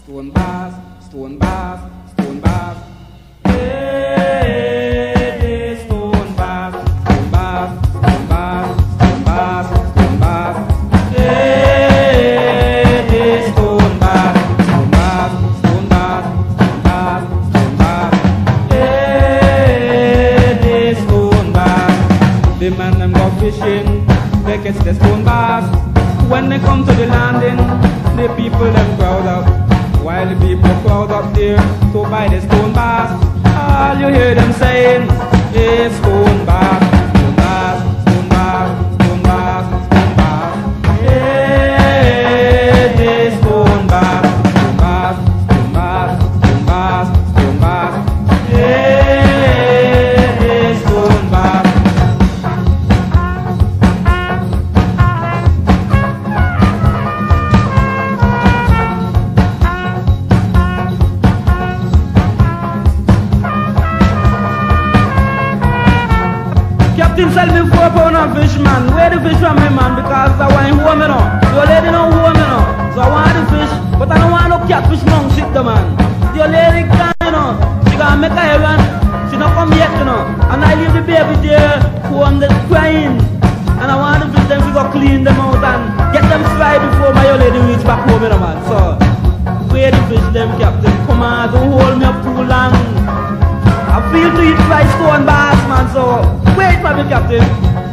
stone bars, stone bars, stone bars. Stone bars, stone bars, stone bars, stone bars, stone bars. Stone bars, stone bars, stone bars, stone bars, stone bars. Stone bars. The man them go fishing, they catch the stone bars. When they come to the landing, the people them crowd up. While the people crowd up there to buy the stone bars, all you hear them saying is stone bars, stone bars, stone bars, stone bars, stone bars. The stone bars, stone bars, stone bars, stone bars, stone bars. The stone bars. Captain sell me 4 pound of fish, man. Where the fish from me, man? Because I want home, you know. Your lady don't home, you know. So I want the fish, but I don't want no catfish monk shit, the man. Your lady can, you know. She gonna make a heaven. She not come yet, you know. And I leave the baby there, home that's crying. And I want the fish, them to go clean them out and get them fried before my old lady reach back home, you know, man. So, where the fish, them, Captain? Come on, don't hold me up too long. I feel to eat fried stone bars, man, so wait for me, Captain.